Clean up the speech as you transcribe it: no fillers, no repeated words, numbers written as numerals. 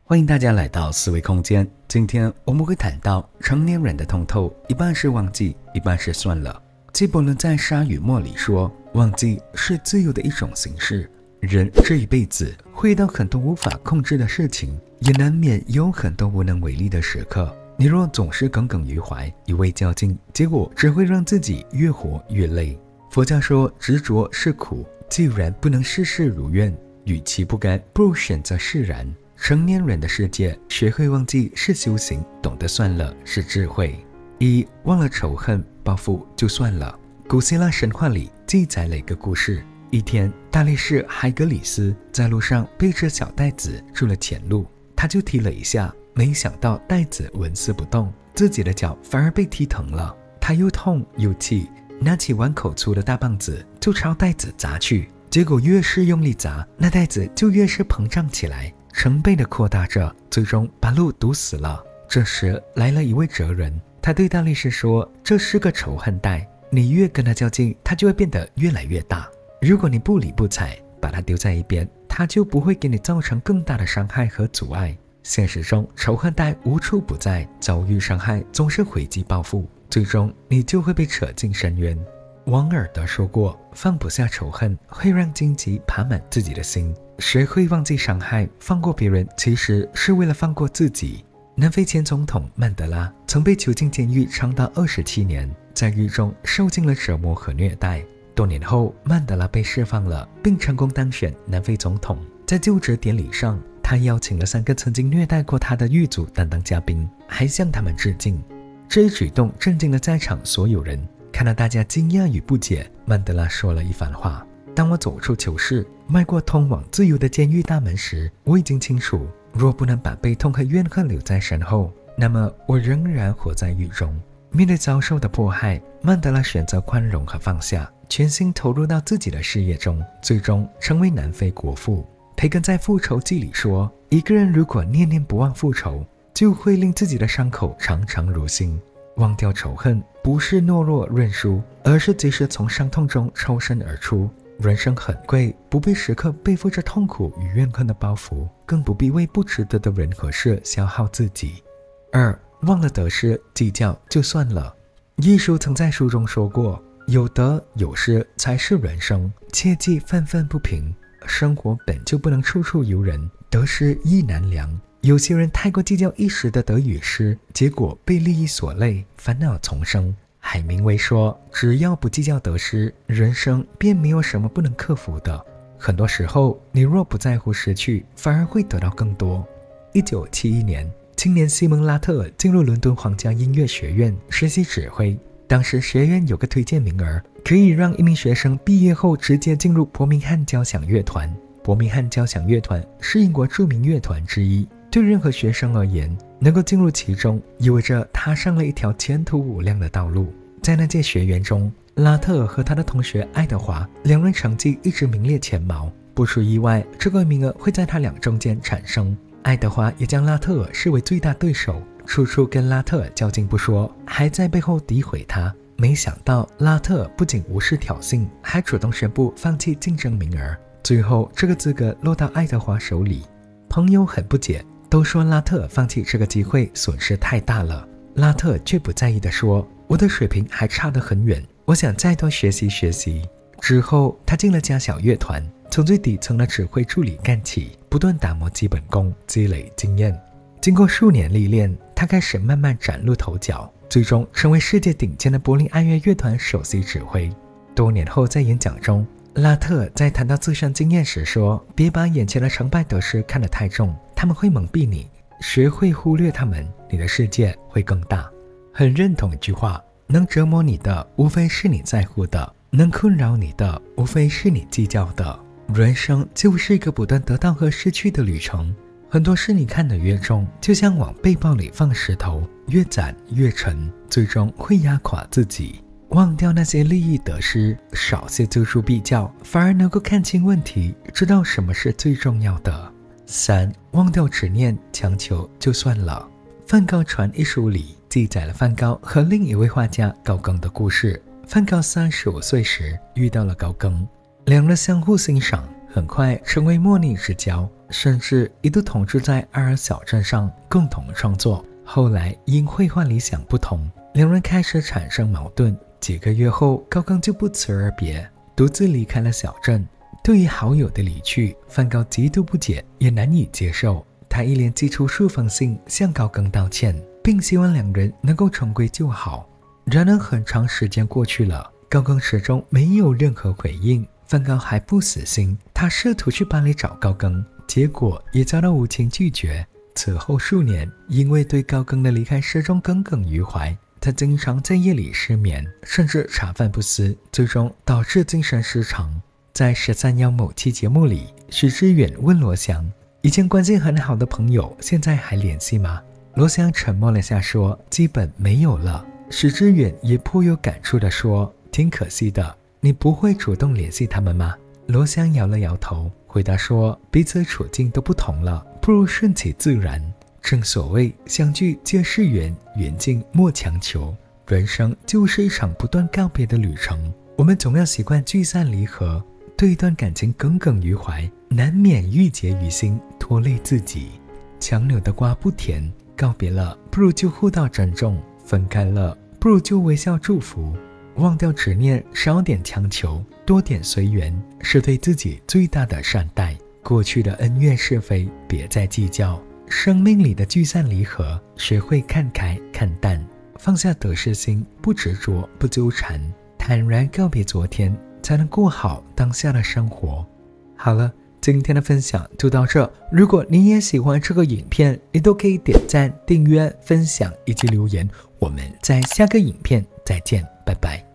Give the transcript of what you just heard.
欢迎大家来到思维空间。今天我们会谈到成年人的通透，一半是忘记，一半是算了。纪伯伦在《沙与沫》里说，忘记是自由的一种形式。人这一辈子会遇到很多无法控制的事情，也难免有很多无能为力的时刻。你若总是耿耿于怀，一味较劲，结果只会让自己越活越累。佛教说执着是苦，既然不能事事如愿，与其不甘，不如选择释然。成年人的世界，学会忘记是修行，懂得算了是智慧。忘了仇恨报复就算了。古希腊神话里记载了一个故事。一天，大力士海格里斯在路上背着小袋子入了前路，他就踢了一下，没想到袋子纹丝不动，自己的脚反而被踢疼了。他又痛又气，拿起碗口粗的大棒子就朝袋子砸去，结果越是用力砸，那袋子就越是膨胀起来，成倍的扩大着，最终把路堵死了。这时来了一位哲人，他对大力士说，这是个仇恨袋，你越跟他较劲，他就会变得越来越大。如果你不理不睬，把它丢在一边，它就不会给你造成更大的伤害和阻碍。现实中，仇恨袋无处不在，遭遇伤害总是回击报复，最终你就会被扯进深渊。王尔德说过，放不下仇恨会让荆棘爬满自己的心。学会忘记伤害，放过别人，其实是为了放过自己。南非前总统曼德拉曾被囚禁监狱长达27年，在狱中受尽了折磨和虐待。多年后，曼德拉被释放了，并成功当选南非总统。在就职典礼上，他邀请了3个曾经虐待过他的狱卒担当嘉宾，还向他们致敬。这一举动震惊了在场所有人。看到大家惊讶与不解，曼德拉说了一番话：当我走出囚室，迈过通往自由的监狱大门时，我已经清楚，若不能把悲痛和怨恨留在身后，那么我仍然活在狱中。面对遭受的迫害，曼德拉选择宽容和放下，全心投入到自己的事业中，最终成为南非国父。培根在《复仇记》里说，一个人如果念念不忘复仇，就会令自己的伤口常常如新。忘掉仇恨不是懦弱认输，而是及时从伤痛中抽身而出。人生很贵，不必时刻背负着痛苦与怨恨的包袱，更不必为不值得的人和事消耗自己。忘了得失，计较就算了。一书曾在书中说过，有得有失才是人生，切忌愤愤不平。生活本就不能处处由人，得失亦难量。有些人太过计较一时的得与失，结果被利益所累，烦恼丛生。海明威说，只要不计较得失，人生便没有什么不能克服的。很多时候，你若不在乎失去，反而会得到更多。1971年，青年西蒙·拉特尔进入伦敦皇家音乐学院实习指挥。当时学院有个推荐名额，可以让一名学生毕业后直接进入伯明翰交响乐团。伯明翰交响乐团是英国著名乐团之一，对任何学生而言，能够进入其中，意味着踏上了一条前途无量的道路。在那届学员中，拉特尔和他的同学爱德华两人成绩一直名列前茅，不出意外，这个名额会在他俩中间产生。爱德华也将拉特尔视为最大对手，处处跟拉特尔较劲不说，还在背后诋毁他。没想到拉特尔不仅无视挑衅，还主动宣布放弃竞争名额，最后这个资格落到爱德华手里。朋友很不解，都说拉特尔放弃这个机会损失太大了。拉特尔却不在意地说，我的水平还差得很远，我想再多学习学习。之后他进了家小乐团，从最底层的指挥助理干起，不断打磨基本功，积累经验。经过数年历练，他开始慢慢崭露头角，最终成为世界顶尖的柏林爱乐乐团首席指挥。多年后在演讲中，拉特尔在谈到自身经验时说，别把眼前的成败得失看得太重，他们会蒙蔽你，学会忽略他们，你的世界会更大。很认同一句话，能折磨你的无非是你在乎的，能困扰你的无非是你计较的。人生就是一个不断得到和失去的旅程，很多事你看得越重，就像往背包里放石头，越攒越沉，最终会压垮自己。忘掉那些利益得失，少些锱铢必较，反而能够看清问题，知道什么是最重要的。忘掉执念，强求就算了。梵高传一书里记载了梵高和另一位画家高更的故事。梵高35岁时遇到了高更，两人相互欣赏， 很快成为莫逆之交，甚至一度同住在爱尔小镇上共同创作。后来因绘画理想不同，两人开始产生矛盾。几个月后，高更就不辞而别，独自离开了小镇。对于好友的离去，梵高极度不解，也难以接受。他一连寄出数封信向高更道歉，并希望两人能够重归旧好。然而很长时间过去了，高更始终没有任何回应。梵高还不死心，他试图去巴黎找高更，结果也遭到无情拒绝。此后数年，因为对高更的离开始终耿耿于怀，他经常在夜里失眠，甚至茶饭不思，最终导致精神失常。在13幺某期节目里，许知远问罗翔，以前关系很好的朋友现在还联系吗？罗翔沉默了下说，基本没有了。许知远也颇有感触地说，挺可惜的，你不会主动联系他们吗？罗翔摇了摇头，回答说，彼此处境都不同了，不如顺其自然。正所谓相聚皆是缘，缘尽莫强求。人生就是一场不断告别的旅程，我们总要习惯聚散离合，对一段感情耿耿于怀，难免郁结于心，拖累自己。强扭的瓜不甜，告别了不如就互道珍重，分开了不如就微笑祝福。忘掉执念，少点强求，多点随缘，是对自己最大的善待。过去的恩怨是非别再计较，生命里的聚散离合，学会看开看淡，放下得失心，不执着不纠缠，坦然告别昨天，才能过好当下的生活。好了，今天的分享就到这。如果你也喜欢这个影片，你都可以点赞、订阅、分享以及留言。我们在下个影片再见，拜拜。